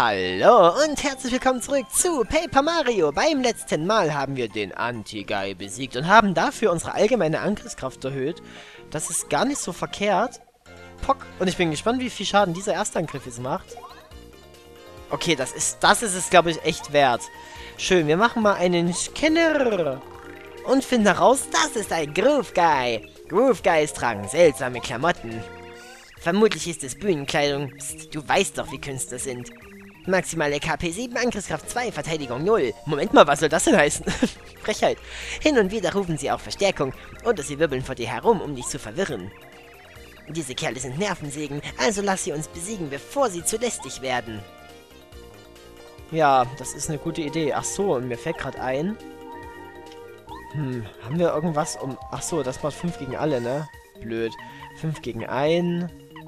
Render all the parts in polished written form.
Hallo und herzlich willkommen zurück zu Paper Mario. Beim letzten Mal haben wir den Anti-Guy besiegt und haben dafür unsere allgemeine Angriffskraft erhöht. Das ist gar nicht so verkehrt. Pock. Und ich bin gespannt, wie viel Schaden dieser Erstangriff jetzt macht. Okay, das ist es, glaube ich, echt wert. Schön, wir machen mal einen Scanner. Und finden heraus, das ist ein Groove Guy. Groove Guys tragen seltsame Klamotten. Vermutlich ist es Bühnenkleidung. Psst, du weißt doch, wie Künstler sind. Maximale KP 7, Angriffskraft 2, Verteidigung 0. Moment mal, was soll das denn heißen? Frechheit. Hin und wieder rufen sie auch Verstärkung. Oder sie wirbeln vor dir herum, um dich zu verwirren. Diese Kerle sind Nervensägen, also lass sie uns besiegen, bevor sie zu lästig werden. Ja, das ist eine gute Idee. Ach so, und mir fällt gerade ein... haben wir irgendwas um... Ach so, das macht 5 gegen alle, ne? Blöd. 5 gegen 1...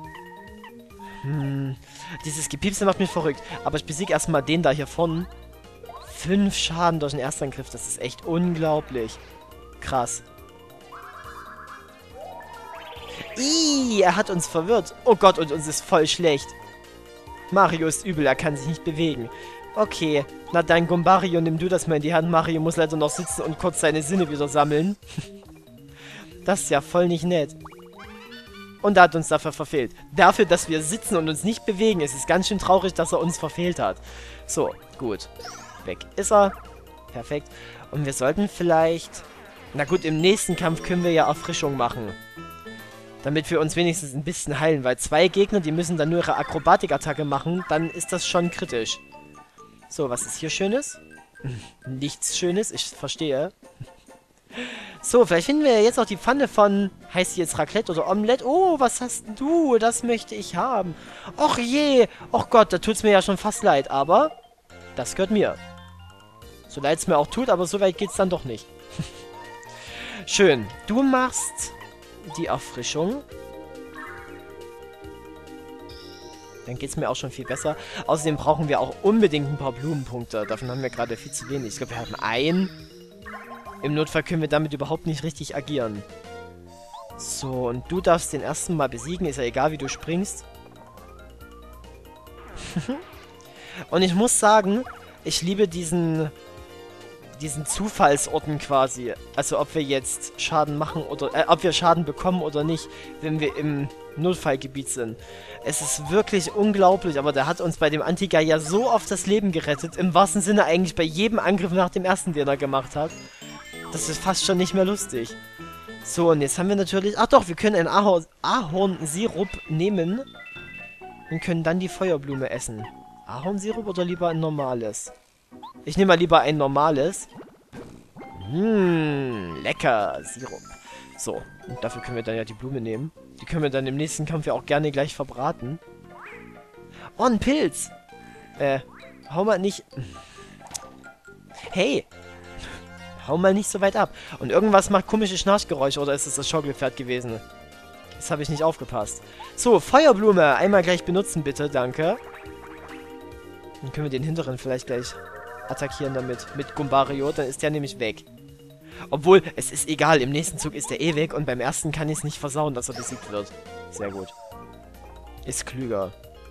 dieses Gepiepse macht mich verrückt. Aber ich besiege erstmal den da hier vorne. 5 Schaden durch den Erstangriff. Das ist echt unglaublich. Krass. Er hat uns verwirrt. Oh Gott, und uns ist voll schlecht. Mario ist übel, er kann sich nicht bewegen. Okay, na dann Gombario, nimm du das mal in die Hand. Mario muss leider noch sitzen und kurz seine Sinne wieder sammeln. Das ist ja voll nicht nett. Und er hat uns dafür verfehlt. Dafür, dass wir sitzen und uns nicht bewegen. Es ist ganz schön traurig, dass er uns verfehlt hat. So, gut. Weg ist er. Perfekt. Und wir sollten vielleicht... Na gut, im nächsten Kampf können wir ja Erfrischung machen. Damit wir uns wenigstens ein bisschen heilen. Weil 2 Gegner, die müssen dann nur ihre Akrobatikattacke machen. Dann ist das schon kritisch. So, was ist hier Schönes? Nichts Schönes, ich verstehe. So, vielleicht finden wir ja jetzt auch die Pfanne von... Heißt die jetzt Raclette oder Omelette? Oh, was hast du? Das möchte ich haben. Och je. Och Gott, da tut's mir ja schon fast leid. Aber das gehört mir. So leid es mir auch tut, aber so weit geht's dann doch nicht. Schön. Du machst die Erfrischung. Dann geht's mir auch schon viel besser. Außerdem brauchen wir auch unbedingt ein paar Blumenpunkte. Davon haben wir gerade viel zu wenig. Ich glaube, wir haben einen. Im Notfall können wir damit überhaupt nicht richtig agieren. So, und du darfst den ersten mal besiegen. Ist ja egal, wie du springst. Und ich muss sagen, ich liebe diesen Zufallsorten quasi. Also ob wir jetzt Schaden machen oder... ob wir Schaden bekommen oder nicht, wenn wir im Notfallgebiet sind. Es ist wirklich unglaublich, aber der hat uns bei dem Anti-Guy ja so oft das Leben gerettet. Im wahrsten Sinne eigentlich bei jedem Angriff nach dem ersten, den er gemacht hat. Das ist fast schon nicht mehr lustig. So, und jetzt haben wir natürlich... Ach doch, wir können einen Ahornsirup nehmen. Und können dann die Feuerblume essen. Ahornsirup oder lieber ein normales? Ich nehme mal lieber ein normales. Lecker. Sirup. So, und dafür können wir dann ja die Blume nehmen. Die können wir dann im nächsten Kampf ja auch gerne gleich verbraten. Oh, ein Pilz. Hau mal nicht... Hey. Hau mal nicht so weit ab. Und irgendwas macht komische Schnarchgeräusche, oder ist es das Schaukelpferd gewesen? Das habe ich nicht aufgepasst. So, Feuerblume. Einmal gleich benutzen, bitte. Danke. Dann können wir den hinteren vielleicht gleich attackieren damit. Mit Gombario. Dann ist der nämlich weg. Obwohl, es ist egal. Im nächsten Zug ist der eh weg. Und beim ersten kann ich es nicht versauen, dass er besiegt wird. Sehr gut. Ist klüger.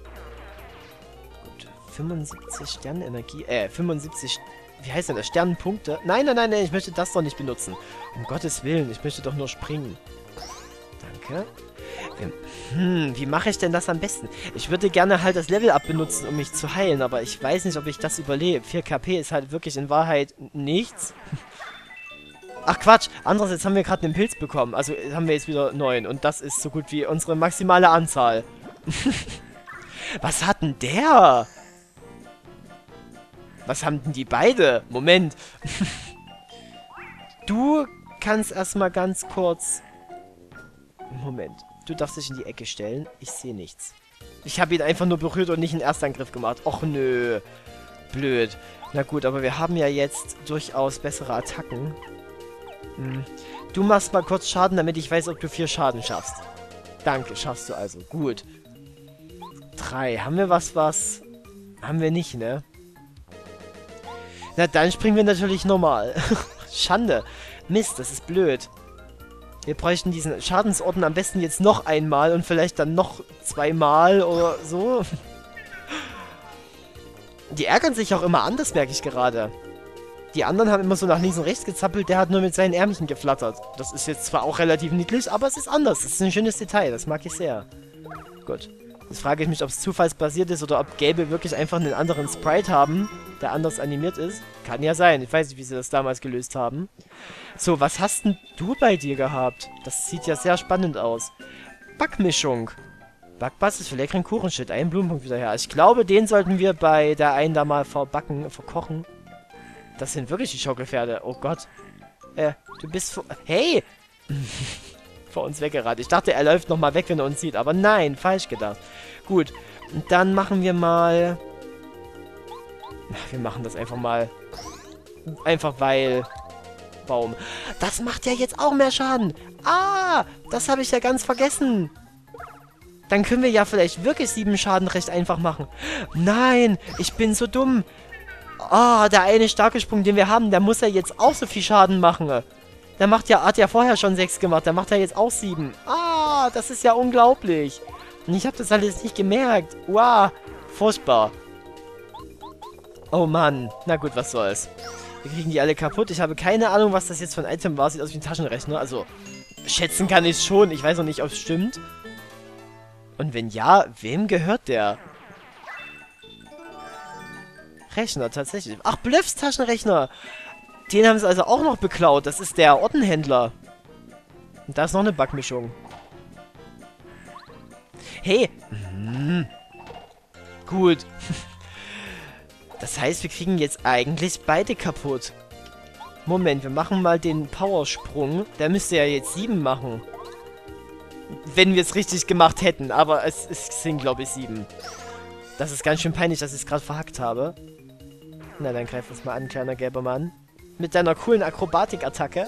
Gut. 75 Sternenenergie. 75... Wie heißt denn das? Sternenpunkte? Nein, nein, nein, nein, ich möchte das doch nicht benutzen. Um Gottes Willen, ich möchte doch nur springen. Danke. Wie mache ich denn das am besten? Ich würde gerne halt das Level-Up benutzen, um mich zu heilen, aber ich weiß nicht, ob ich das überlebe. 4 KP ist halt wirklich in Wahrheit nichts. Ach Quatsch, andererseits haben wir gerade einen Pilz bekommen. Also haben wir jetzt wieder 9 und das ist so gut wie unsere maximale Anzahl. Was hat denn der? Was haben denn die beide? Moment. Du kannst erstmal ganz kurz... Moment. Du darfst dich in die Ecke stellen. Ich sehe nichts. Ich habe ihn einfach nur berührt und nicht einen Erstangriff gemacht. Och nö. Blöd. Na gut, aber wir haben ja jetzt durchaus bessere Attacken. Du machst mal kurz Schaden, damit ich weiß, ob du 4 Schaden schaffst. Danke, schaffst du also. Gut. 3. Haben wir was? Haben wir nicht, ne? Na, dann springen wir natürlich normal. Schande. Mist, das ist blöd. Wir bräuchten diesen Schadensorden am besten jetzt noch einmal und vielleicht dann noch 2-mal oder so. Die ärgern sich auch immer anders, merke ich gerade. Die anderen haben immer so nach links und rechts gezappelt, der hat nur mit seinen Ärmchen geflattert. Das ist jetzt zwar auch relativ niedlich, aber es ist anders. Das ist ein schönes Detail, das mag ich sehr. Gut. Jetzt frage ich mich, ob es zufallsbasiert ist oder ob Gelbe wirklich einfach einen anderen Sprite haben, der anders animiert ist. Kann ja sein, ich weiß nicht, wie sie das damals gelöst haben. So, was hast denn du bei dir gehabt? Das sieht ja sehr spannend aus. Backmischung. Backbasis für leckeren Kuchenshit. Einen Blumenpunkt wieder her. Ich glaube, den sollten wir bei der einen da mal verkochen. Das sind wirklich die Schaukelpferde. Oh Gott. Du bist vor... Hey! Vor uns weggerannt. Ich dachte, er läuft nochmal weg, wenn er uns sieht. Aber nein, falsch gedacht. Gut. Und dann machen wir mal... Wir machen das einfach mal. Einfach weil... Baum. Das macht ja jetzt auch mehr Schaden. Ah! Das habe ich ja ganz vergessen. Dann können wir ja vielleicht wirklich 7 Schaden recht einfach machen. Nein! Ich bin so dumm. Ah, der eine starke Sprung, den wir haben, der muss ja jetzt auch so viel Schaden machen. Der hat ja vorher schon 6 gemacht, der macht ja jetzt auch 7. Ah, das ist ja unglaublich. Und ich habe das alles nicht gemerkt. Wow, furchtbar. Oh Mann, na gut, was soll's. Wir kriegen die alle kaputt. Ich habe keine Ahnung, was das jetzt für ein Item war. Sieht aus wie ein Taschenrechner. Also, schätzen kann ich schon. Ich weiß noch nicht, ob es stimmt. Und wenn ja, wem gehört der? Rechner, tatsächlich. Ach, Bluffs Taschenrechner. Den haben sie also auch noch beklaut. Das ist der Ortenhändler. Und da ist noch eine Backmischung. Hey. Gut. Das heißt, wir kriegen jetzt eigentlich beide kaputt. Moment, wir machen mal den Powersprung. Der müsste ja jetzt 7 machen. Wenn wir es richtig gemacht hätten. Aber es sind, glaube ich, 7. Das ist ganz schön peinlich, dass ich es gerade verhackt habe. Na, dann greif uns mal an, kleiner gelber Mann. Mit deiner coolen Akrobatik-Attacke.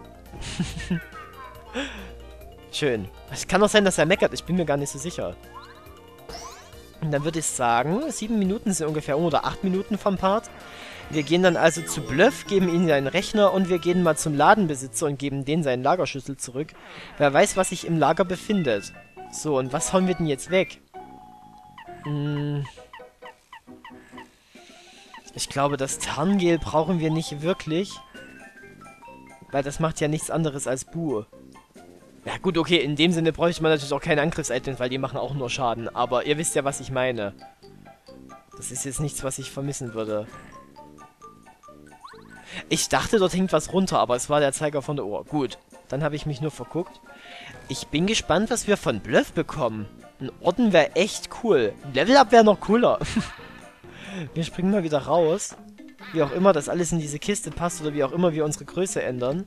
Schön. Es kann auch sein, dass er meckert. Ich bin mir gar nicht so sicher. Und dann würde ich sagen, 7 Minuten sind ungefähr oder 8 Minuten vom Part. Wir gehen dann also zu Bluff, geben ihm seinen Rechner und wir gehen mal zum Ladenbesitzer und geben denen seinen Lagerschlüssel zurück. Wer weiß, was sich im Lager befindet. So, und was hauen wir denn jetzt weg? Ich glaube, das Tarngel brauchen wir nicht wirklich. Weil das macht ja nichts anderes als Buh. Ja gut, okay, in dem Sinne bräuchte man natürlich auch keine Angriffs-Items, weil die machen auch nur Schaden. Aber ihr wisst ja, was ich meine. Das ist jetzt nichts, was ich vermissen würde. Ich dachte, dort hängt was runter, aber es war der Zeiger von der Uhr. Gut, dann habe ich mich nur verguckt. Ich bin gespannt, was wir von Bluff bekommen. Ein Orden wäre echt cool. Ein Level-Up wäre noch cooler. Wir springen mal wieder raus. Wie auch immer das alles in diese Kiste passt oder wie auch immer wir unsere Größe ändern.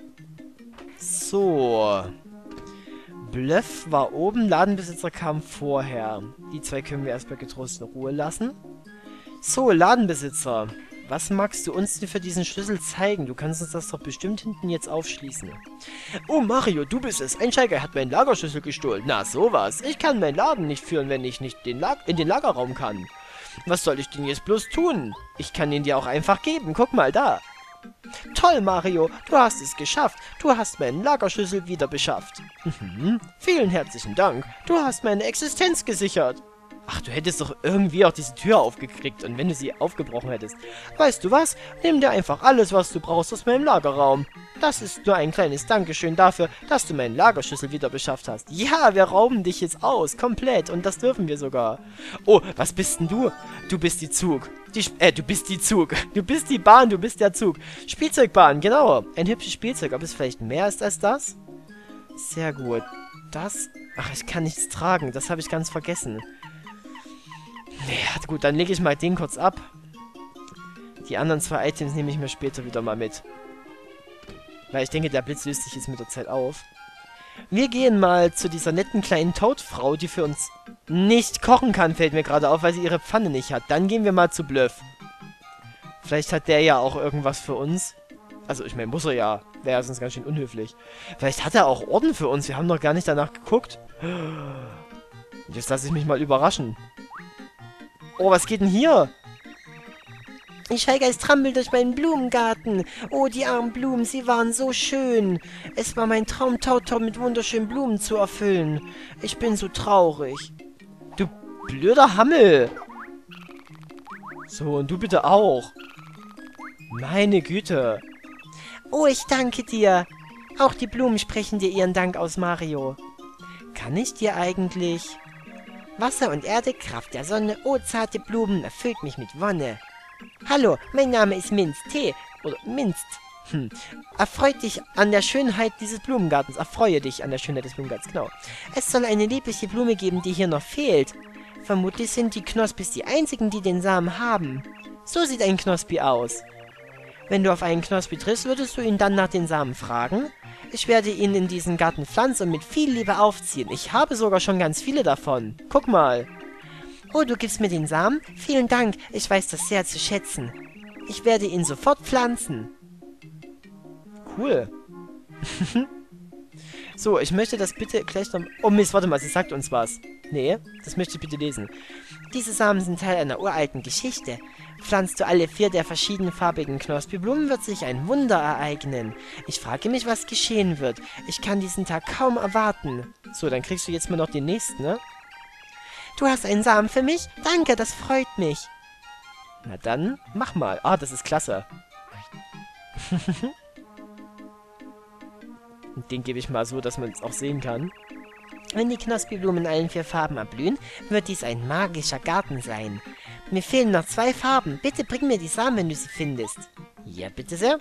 So. Bluff war oben, Ladenbesitzer kam vorher. Die zwei können wir erstmal getrost in Ruhe lassen. So, Ladenbesitzer. Was magst du uns denn für diesen Schlüssel zeigen? Du kannst uns das doch bestimmt hinten jetzt aufschließen. Oh, Mario, du bist es. Ein Schalker hat meinen Lagerschlüssel gestohlen. Na, sowas. Ich kann meinen Laden nicht führen, wenn ich nicht in den Lagerraum kann. Was soll ich denn jetzt bloß tun? Ich kann ihn dir auch einfach geben. Guck mal da. Toll, Mario. Du hast es geschafft. Du hast meinen Lagerschlüssel wieder beschafft. Vielen herzlichen Dank. Du hast meine Existenz gesichert. Ach, du hättest doch irgendwie auch diese Tür aufgekriegt und wenn du sie aufgebrochen hättest. Weißt du was? Nimm dir einfach alles, was du brauchst aus meinem Lagerraum. Das ist nur ein kleines Dankeschön dafür, dass du meinen Lagerschlüssel wieder beschafft hast. Ja, wir rauben dich jetzt aus, komplett. Und das dürfen wir sogar. Oh, was bist denn du? Du bist die Zug. Du bist die Zug. Du bist die Bahn, du bist der Zug. Spielzeugbahn, genau. Ein hübsches Spielzeug. Ob es vielleicht mehr ist als das? Sehr gut. Das... Ach, ich kann nichts tragen. Das habe ich ganz vergessen. Ja, gut, dann lege ich mal den kurz ab. Die anderen 2 Items nehme ich mir später wieder mal mit. Weil ich denke, der Blitz löst sich jetzt mit der Zeit auf. Wir gehen mal zu dieser netten kleinen Toadfrau, die für uns nicht kochen kann, fällt mir gerade auf, weil sie ihre Pfanne nicht hat. Dann gehen wir mal zu Bluff. Vielleicht hat der ja auch irgendwas für uns. Also, ich meine, muss er ja. Wäre ja sonst ganz schön unhöflich. Vielleicht hat er auch Orden für uns. Wir haben noch gar nicht danach geguckt. Jetzt lasse ich mich mal überraschen. Oh, was geht denn hier? Die Scheigeist trampelt durch meinen Blumengarten. Oh, die armen Blumen, sie waren so schön. Es war mein Traum, Tautor mit wunderschönen Blumen zu erfüllen. Ich bin so traurig. Du blöder Hammel. So, und du bitte auch. Meine Güte. Oh, ich danke dir. Auch die Blumen sprechen dir ihren Dank aus, Mario. Kann ich dir eigentlich... Wasser und Erde, Kraft der Sonne, oh, zarte Blumen, erfüllt mich mit Wonne. Hallo, mein Name ist Minz, Tee, oder Minz. Erfreut dich an der Schönheit dieses Blumengartens. Erfreue dich an der Schönheit des Blumengartens, genau. Es soll eine liebliche Blume geben, die hier noch fehlt. Vermutlich sind die Knospis die einzigen, die den Samen haben. So sieht ein Knospi aus. Wenn du auf einen Knospi triffst, würdest du ihn dann nach den Samen fragen? Ich werde ihn in diesen Garten pflanzen und mit viel Liebe aufziehen. Ich habe sogar schon ganz viele davon. Guck mal. Oh, du gibst mir den Samen? Vielen Dank, ich weiß das sehr zu schätzen. Ich werde ihn sofort pflanzen. Cool. So, ich möchte das bitte gleich noch... Oh Mist, warte mal, sie sagt uns was. Nee, das möchte ich bitte lesen. Diese Samen sind Teil einer uralten Geschichte. Pflanzt du alle 4 der verschiedenfarbigen Knospi-Blumen, wird sich ein Wunder ereignen. Ich frage mich, was geschehen wird. Ich kann diesen Tag kaum erwarten. So, dann kriegst du jetzt mal noch den nächsten, ne? Du hast einen Samen für mich? Danke, das freut mich. Na dann, mach mal. Ah, das ist klasse. Den gebe ich mal so, dass man es auch sehen kann. Wenn die Knospi-Blumen in allen 4 Farben erblühen, wird dies ein magischer Garten sein. Mir fehlen noch 2 Farben. Bitte bring mir die Samen, wenn du sie findest. Ja, bitte sehr.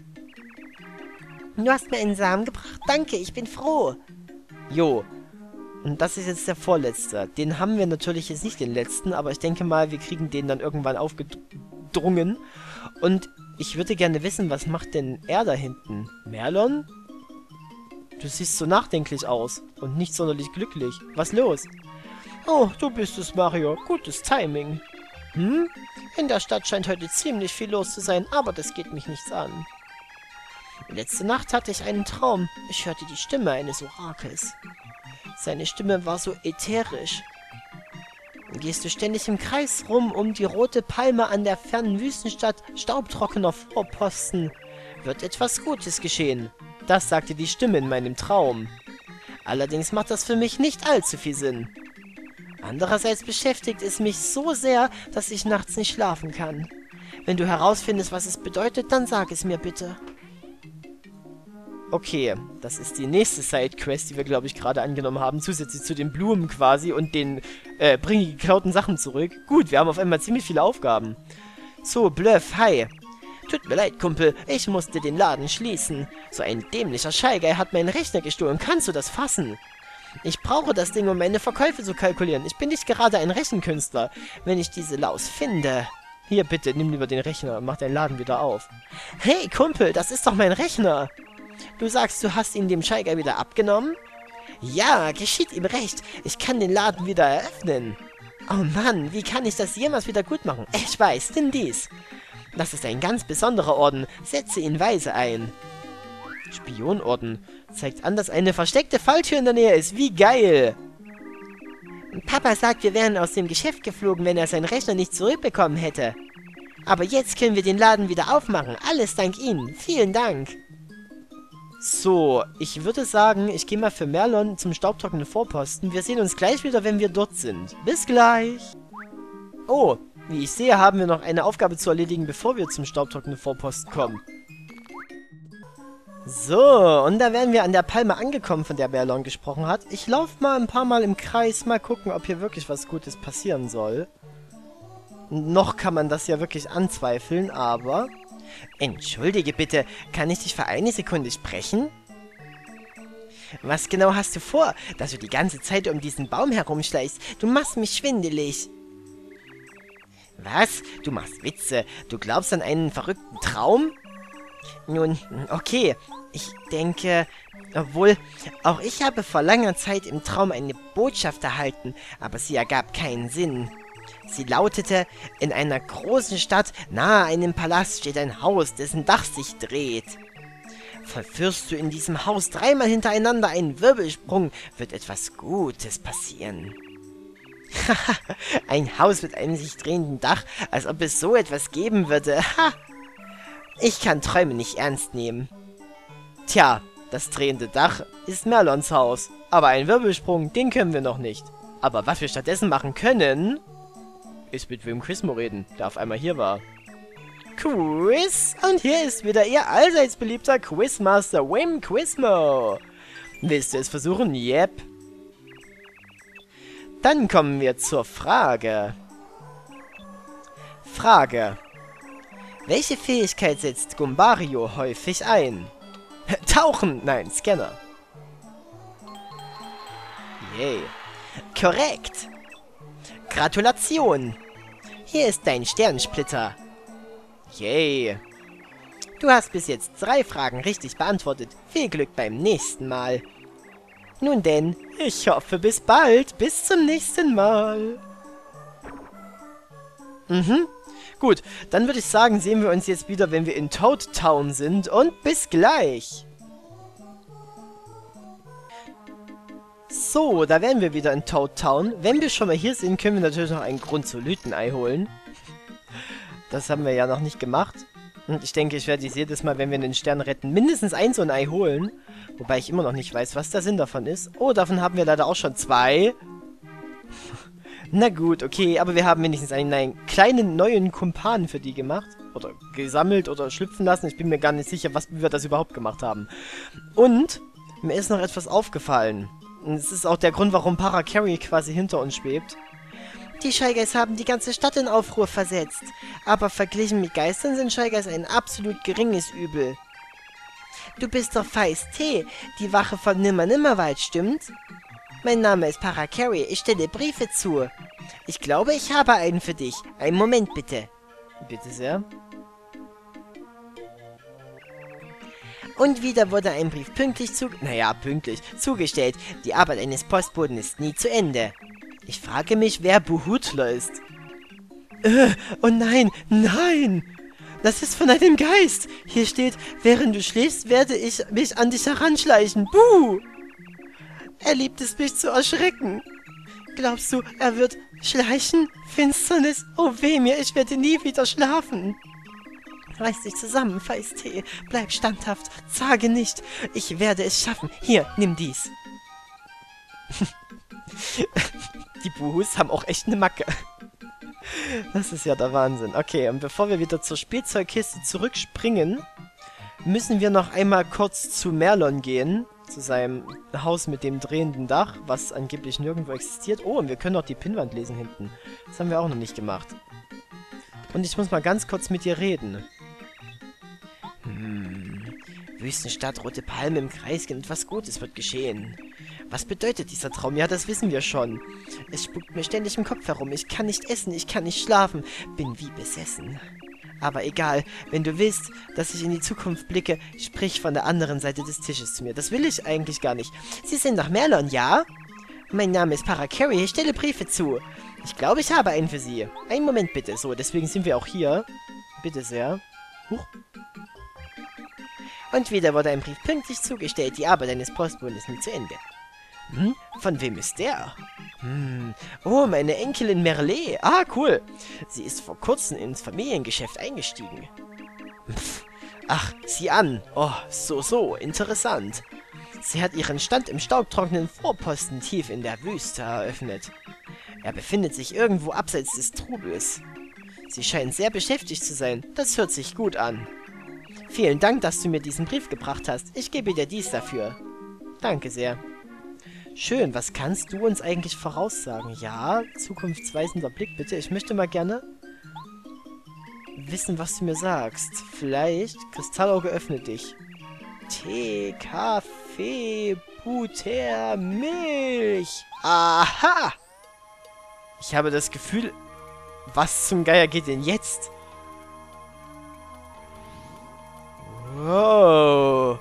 Du hast mir einen Samen gebracht. Danke, ich bin froh. Jo. Und das ist jetzt der vorletzte. Den haben wir natürlich jetzt nicht den letzten, aber ich denke mal, wir kriegen den dann irgendwann aufgedrungen. Und ich würde gerne wissen, was macht denn er da hinten? Merlon? Du siehst so nachdenklich aus und nicht sonderlich glücklich. Was los? Oh, du bist es, Mario. Gutes Timing. Hm? In der Stadt scheint heute ziemlich viel los zu sein, aber das geht mich nichts an. Letzte Nacht hatte ich einen Traum. Ich hörte die Stimme eines Orakels. Seine Stimme war so ätherisch. Gehst du ständig im Kreis rum um die rote Palme an der fernen Wüstenstadt, staubtrockener Vorposten, wird etwas Gutes geschehen. Das sagte die Stimme in meinem Traum. Allerdings macht das für mich nicht allzu viel Sinn. Andererseits beschäftigt es mich so sehr, dass ich nachts nicht schlafen kann. Wenn du herausfindest, was es bedeutet, dann sag es mir bitte. Okay, das ist die nächste Sidequest, die wir, glaube ich, gerade angenommen haben. Zusätzlich zu den Blumen quasi und den bring die geklauten Sachen zurück. Gut, wir haben auf einmal ziemlich viele Aufgaben. So, Bluff, hi. Tut mir leid, Kumpel, ich musste den Laden schließen. So ein dämlicher Shy Guy hat meinen Rechner gestohlen. Kannst du das fassen? Ich brauche das Ding, um meine Verkäufe zu kalkulieren. Ich bin nicht gerade ein Rechenkünstler. Wenn ich diese Laus finde... Hier, bitte, nimm lieber den Rechner und mach deinen Laden wieder auf. Hey, Kumpel, das ist doch mein Rechner. Du sagst, du hast ihn dem Shy Guy wieder abgenommen? Ja, geschieht ihm recht. Ich kann den Laden wieder eröffnen. Oh Mann, wie kann ich das jemals wieder gut machen? Ich weiß, nimm dies. Das ist ein ganz besonderer Orden. Setze ihn weise ein. Spionorden. Zeigt an, dass eine versteckte Falltür in der Nähe ist. Wie geil! Papa sagt, wir wären aus dem Geschäft geflogen, wenn er seinen Rechner nicht zurückbekommen hätte. Aber jetzt können wir den Laden wieder aufmachen. Alles dank Ihnen. Vielen Dank. So, ich würde sagen, ich gehe mal für Merlon zum staubtrockenen Vorposten. Wir sehen uns gleich wieder, wenn wir dort sind. Bis gleich. Oh, wie ich sehe, haben wir noch eine Aufgabe zu erledigen, bevor wir zum staubtrockenen Vorposten kommen. So, und da wären wir an der Palme angekommen, von der Merlon gesprochen hat. Ich laufe mal ein paar Mal im Kreis, mal gucken, ob hier wirklich was Gutes passieren soll. Noch kann man das ja wirklich anzweifeln, aber... Entschuldige bitte, kann ich dich für eine Sekunde sprechen? Was genau hast du vor, dass du die ganze Zeit um diesen Baum herumschleichst? Du machst mich schwindelig. Was? Du machst Witze? Du glaubst an einen verrückten Traum? Nun, okay. Ich denke... Obwohl, auch ich habe vor langer Zeit im Traum eine Botschaft erhalten, aber sie ergab keinen Sinn. Sie lautete, in einer großen Stadt nahe einem Palast steht ein Haus, dessen Dach sich dreht. Vollführst du in diesem Haus 3-mal hintereinander einen Wirbelsprung, wird etwas Gutes passieren. Haha, ein Haus mit einem sich drehenden Dach, als ob es so etwas geben würde. Ha! Ich kann Träume nicht ernst nehmen. Tja, das drehende Dach ist Merlons Haus, aber einen Wirbelsprung, den können wir noch nicht. Aber was wir stattdessen machen können... ist mit wem Quizmo reden, der auf einmal hier war. Quiz! Und hier ist wieder Ihr allseits beliebter Quizmaster Wim Quizmo. Willst du es versuchen? Yep. Dann kommen wir zur Frage. Welche Fähigkeit setzt Gumbario häufig ein? Tauchen! Nein, Scanner. Yay. Korrekt. Gratulation. Hier ist dein Sternensplitter. Yay. Du hast bis jetzt 3 Fragen richtig beantwortet. Viel Glück beim nächsten Mal. Nun denn, ich hoffe bis bald. Bis zum nächsten Mal. Gut, dann würde ich sagen, sehen wir uns jetzt wieder, wenn wir in Toad Town sind. Und bis gleich. So, da wären wir wieder in Toad Town. Wenn wir schon mal hier sind, können wir natürlich noch ein Grundsolutenei holen. Das haben wir ja noch nicht gemacht. Und ich denke, ich werde dies jedes Mal, wenn wir einen Stern retten, mindestens so ein Ei holen. Wobei ich immer noch nicht weiß, was der Sinn davon ist. Oh, davon haben wir leider auch schon 2. Na gut, okay, aber wir haben wenigstens einen kleinen neuen Kumpan für die gemacht. Oder gesammelt oder schlüpfen lassen. Ich bin mir gar nicht sicher, wie wir das überhaupt gemacht haben. Und mir ist noch etwas aufgefallen. Und es ist auch der Grund, warum Parakarry quasi hinter uns schwebt. Die Shy Guys haben die ganze Stadt in Aufruhr versetzt. Aber verglichen mit Geistern sind Shy Guys ein absolut geringes Übel. Du bist doch Feist-T, die Wache von Nimmer-Nimmerwald, stimmt? Mein Name ist Parakarry, ich stelle Briefe zu. Ich glaube, ich habe einen für dich. Einen Moment bitte. Bitte sehr. Und wieder wurde ein Brief pünktlich zugestellt. Die Arbeit eines Postboten ist nie zu Ende. Ich frage mich, wer Buhutler ist. Oh nein, nein! Das ist von einem Geist. Hier steht, während du schläfst, werde ich mich an dich heranschleichen. Buh! Er liebt es, mich zu erschrecken. Glaubst du, er wird schleichen? Finsternis? Oh weh mir, ich werde nie wieder schlafen. Reiß dich zusammen, Feist-T. Bleib standhaft. Zage nicht. Ich werde es schaffen. Hier, nimm dies. Die Buhus haben auch echt eine Macke. Das ist ja der Wahnsinn. Okay, und bevor wir wieder zur Spielzeugkiste zurückspringen, müssen wir noch einmal kurz zu Merlon gehen. Zu seinem Haus mit dem drehenden Dach, was angeblich nirgendwo existiert. Oh, und wir können auch die Pinnwand lesen hinten. Das haben wir auch noch nicht gemacht. Und ich muss mal ganz kurz mit dir reden. Wüstenstadt, rote Palme im Kreis, etwas Gutes wird geschehen. Was bedeutet dieser Traum? Ja, das wissen wir schon. Es spukt mir ständig im Kopf herum. Ich kann nicht essen, ich kann nicht schlafen. Bin wie besessen. Aber egal, wenn du willst, dass ich in die Zukunft blicke, sprich von der anderen Seite des Tisches zu mir. Das will ich eigentlich gar nicht. Sie sind nach Merlon, ja? Mein Name ist Parakarry, ich stelle Briefe zu. Ich glaube, ich habe einen für Sie. Einen Moment bitte. So, deswegen sind wir auch hier. Bitte sehr. Huch. Und wieder wurde ein Brief pünktlich zugestellt. Die Arbeit eines Postboten ist nie zu Ende. Von wem ist der? Oh, meine Enkelin Merle. Ah, cool. Sie ist vor kurzem ins Familiengeschäft eingestiegen. Ach, sieh an. Oh, so, interessant. Sie hat ihren Stand im staubtrockenen Vorposten tief in der Wüste eröffnet. Er befindet sich irgendwo abseits des Trubels. Sie scheint sehr beschäftigt zu sein. Das hört sich gut an. Vielen Dank, dass du mir diesen Brief gebracht hast. Ich gebe dir dies dafür. Danke sehr. Schön, was kannst du uns eigentlich voraussagen? Ja, zukunftsweisender Blick, bitte. Ich möchte mal gerne wissen, was du mir sagst. Vielleicht, Kristallauge, öffne dich. Tee, Kaffee, Butter, Milch. Aha! Ich habe das Gefühl, was zum Geier geht denn jetzt? Wow.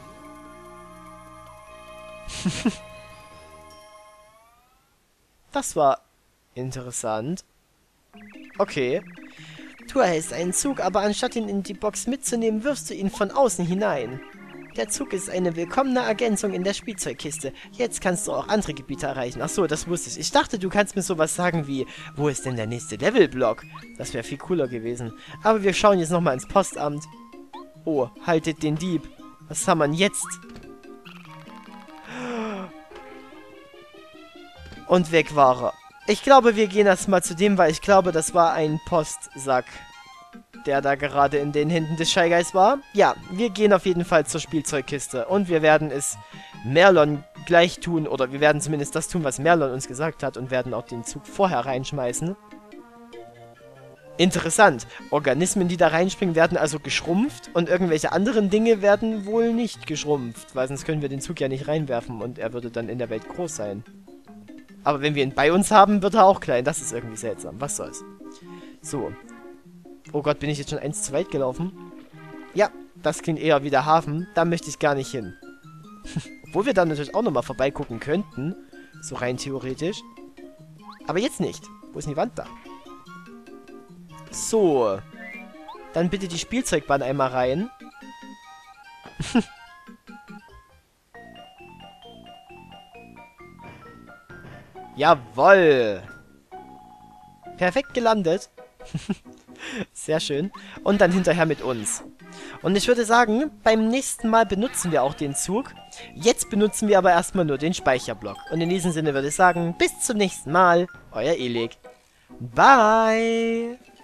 Das war interessant. Okay. Du erhältst einen Zug, aber anstatt ihn in die Box mitzunehmen, wirfst du ihn von außen hinein. Der Zug ist eine willkommene Ergänzung in der Spielzeugkiste. Jetzt kannst du auch andere Gebiete erreichen. Achso, das wusste ich. Ich dachte, du kannst mir sowas sagen wie, wo ist denn der nächste Levelblock? Das wäre viel cooler gewesen. Aber wir schauen jetzt nochmal ins Postamt. Oh, haltet den Dieb. Was haben wir denn jetzt? Und weg war er. Ich glaube, wir gehen erstmal zu dem, weil ich glaube, das war ein Postsack, der da gerade in den Händen des Shy Guys war. Ja, wir gehen auf jeden Fall zur Spielzeugkiste und wir werden es Merlon gleich tun, oder wir werden zumindest das tun, was Merlon uns gesagt hat und werden auch den Zug vorher reinschmeißen. Interessant. Organismen, die da reinspringen, werden also geschrumpft und irgendwelche anderen Dinge werden wohl nicht geschrumpft, weil sonst können wir den Zug ja nicht reinwerfen und er würde dann in der Welt groß sein. Aber wenn wir ihn bei uns haben, wird er auch klein. Das ist irgendwie seltsam. Was soll's. So. Oh Gott, bin ich jetzt schon eins zu weit gelaufen? Ja, das klingt eher wie der Hafen. Da möchte ich gar nicht hin. Obwohl wir dann natürlich auch nochmal vorbeigucken könnten. So rein theoretisch. Aber jetzt nicht. Wo ist denn die Wand da? So. Dann bitte die Spielzeugbahn einmal rein. Jawoll. Perfekt gelandet. Sehr schön. Und dann hinterher mit uns. Und ich würde sagen, beim nächsten Mal benutzen wir auch den Zug. Jetzt benutzen wir aber erstmal nur den Speicherblock. Und in diesem Sinne würde ich sagen, bis zum nächsten Mal. Euer Elik. Bye.